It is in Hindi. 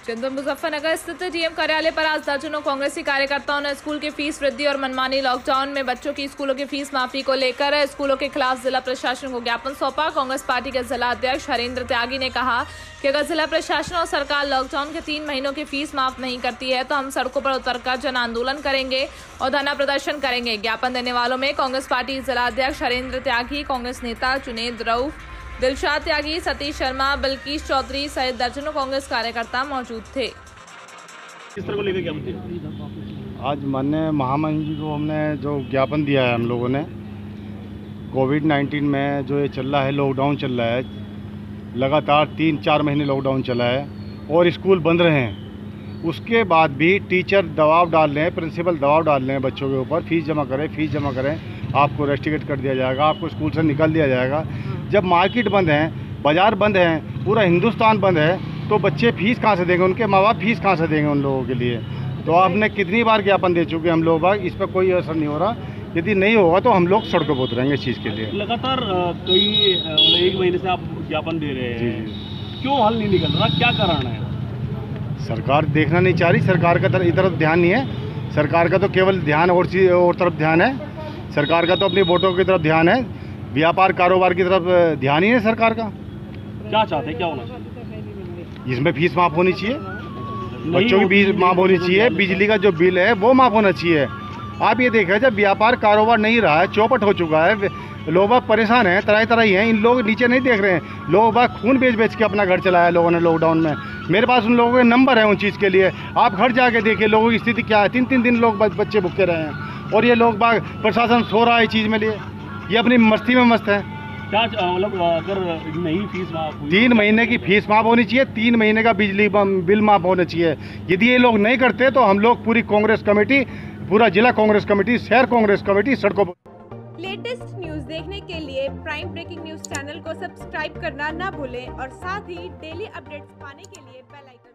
जनपद मुजफ्फरनगर स्थित डीएम कार्यालय पर आज दर्जनों कांग्रेसी कार्यकर्ताओं ने स्कूल की फीस वृद्धि और मनमानी लॉकडाउन में बच्चों की स्कूलों की फीस माफी को लेकर स्कूलों के खिलाफ जिला प्रशासन को ज्ञापन सौंपा। कांग्रेस पार्टी के जिला अध्यक्ष हरेंद्र त्यागी ने कहा कि अगर जिला प्रशासन और सरकार लॉकडाउन के 3 महीनों की फीस माफ नहीं करती है तो हम सड़कों पर उतरकर जन आंदोलन करेंगे और धरना प्रदर्शन करेंगे। ज्ञापन देने वालों में कांग्रेस पार्टी जिला अध्यक्ष हरेंद्र त्यागी, कांग्रेस नेता जुनेद रऊफ, दिलशाद त्यागी, सतीश शर्मा, बिल्किस चौधरी सहित दर्जनों कांग्रेस कार्यकर्ता मौजूद थे। किस तरह को लेकर ज्ञापन? आज माननीय महामहिम जी को हमने जो ज्ञापन दिया है, हम लोगों ने कोविड-19 में जो ये चल रहा है, लॉकडाउन चल रहा है, लगातार 3-4 महीने लॉकडाउन चला है और स्कूल बंद रहे हैं। उसके बाद भी टीचर दबाव डाल रहे हैं, प्रिंसिपल दबाव डाल रहे हैं बच्चों के ऊपर, फीस जमा करें, आपको रेस्ट्रिक्ट कर दिया जाएगा, आपको स्कूल से निकाल दिया जाएगा। जब मार्केट बंद है, बाज़ार बंद है, पूरा हिंदुस्तान बंद है, तो बच्चे फीस कहाँ से देंगे, उनके माँ बाप फीस कहाँ से देंगे उन लोगों के लिए। तो आपने कितनी बार ज्ञापन दे चुके हम लोग, इस पर कोई असर नहीं हो रहा। यदि नहीं होगा तो हम लोग सड़कों पर उतरेंगे इस चीज़ के लिए। लगातार कई 1 महीने से आप ज्ञापन दे रहे हैं, क्यों हल नहीं निकल रहा, क्या कारण है? सरकार देखना नहीं चाह रही, सरकार का तरफ ध्यान नहीं है। सरकार का तो केवल ध्यान और तरफ ध्यान है। सरकार का तो अपनी वोटों की तरफ ध्यान है, व्यापार कारोबार की तरफ ध्यान ही है सरकार का। क्या चाहते हैं, क्या होना चाहिए? इसमें फीस माफ़ होनी चाहिए, बच्चों की फीस माफ़ होनी चाहिए, बिजली का जो बिल है वो माफ़ होना चाहिए। आप ये देखें, जब व्यापार कारोबार नहीं रहा है, चौपट हो चुका है, लोग बाग परेशान हैं, तरह ही हैं, इन लोग नीचे नहीं देख रहे हैं। लोग बाग खून बेच के अपना घर चलाया लोगों ने लॉकडाउन में। मेरे पास उन लोगों के नंबर है उन चीज़ के लिए। आप घर जाके देखिए लोगों की स्थिति क्या है। 3-3 दिन लोग बच्चे भूखे रहे हैं और ये लोग बाग प्रशासन सो रहा है इस चीज़ में लिए, ये अपनी मस्ती में मस्त है। क्या मतलब अगर नहीं फीस माफ 3 महीने की फीस माफ होनी चाहिए, 3 महीने का बिजली बिल माफ होना चाहिए। यदि ये लोग नहीं करते तो हम लोग पूरी कांग्रेस कमेटी, पूरा जिला कांग्रेस कमेटी, शहर कांग्रेस कमेटी सड़कों पर। लेटेस्ट न्यूज देखने के लिए प्राइम ब्रेकिंग न्यूज चैनल को सब्सक्राइब करना ना भूलें और साथ ही डेली अपडेट्स पाने के लिए बेल आइकन